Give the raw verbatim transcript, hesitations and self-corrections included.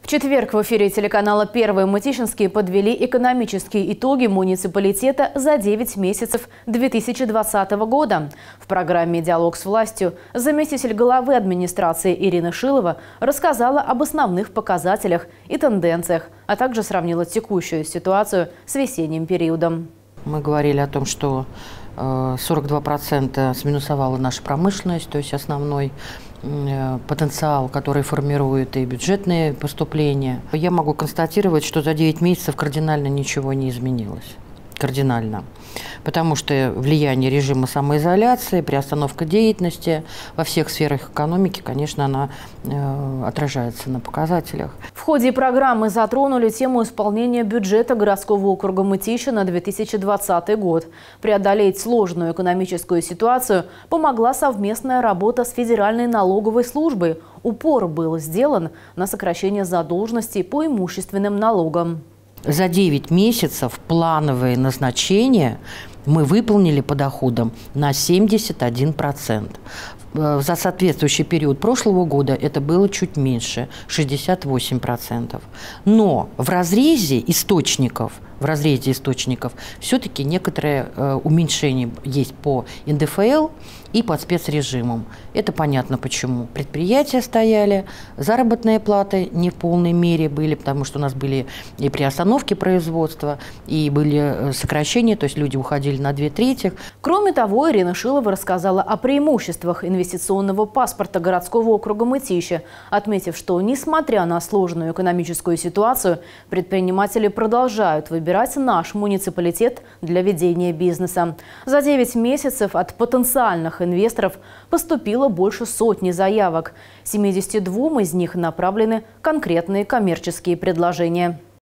В четверг в эфире телеканала «Первый» мытищинские подвели экономические итоги муниципалитета за девять месяцев две тысячи двадцатого года. В программе «Диалог с властью» заместитель главы администрации Ирина Шилова рассказала об основных показателях и тенденциях, а также сравнила текущую ситуацию с весенним периодом. Мы говорили о том, что сорок два процента сминусовала наша промышленность, то есть основной потенциал, который формирует и бюджетные поступления. Я могу констатировать, что за девять месяцев кардинально ничего не изменилось. Кардинально. Потому что влияние режима самоизоляции, приостановка деятельности во всех сферах экономики, конечно, она э, отражается на показателях. В ходе программы затронули тему исполнения бюджета городского округа Мытищи на две тысячи двадцатый год. Преодолеть сложную экономическую ситуацию помогла совместная работа с Федеральной налоговой службой. Упор был сделан на сокращение задолженностей по имущественным налогам. За девять месяцев плановые назначения мы выполнили по доходам на семьдесят один процент. За соответствующий период прошлого года это было чуть меньше – шестьдесят восемь процентов. Но в разрезе источников, в разрезе источников все-таки некоторое э, уменьшение есть по эн дэ эф эл и по спецрежимам. Это понятно почему. Предприятия стояли, заработные платы не в полной мере были, потому что у нас были и приостановки производства, и были сокращения, то есть люди уходили на две трети. Кроме того, Ирина Шилова рассказала о преимуществах инвестиционного паспорта городского округа Мытищи, отметив, что, несмотря на сложную экономическую ситуацию, предприниматели продолжают выбирать наш муниципалитет для ведения бизнеса. За девять месяцев от потенциальных инвесторов поступило больше сотни заявок. семидесяти двум из них направлены конкретные коммерческие предложения.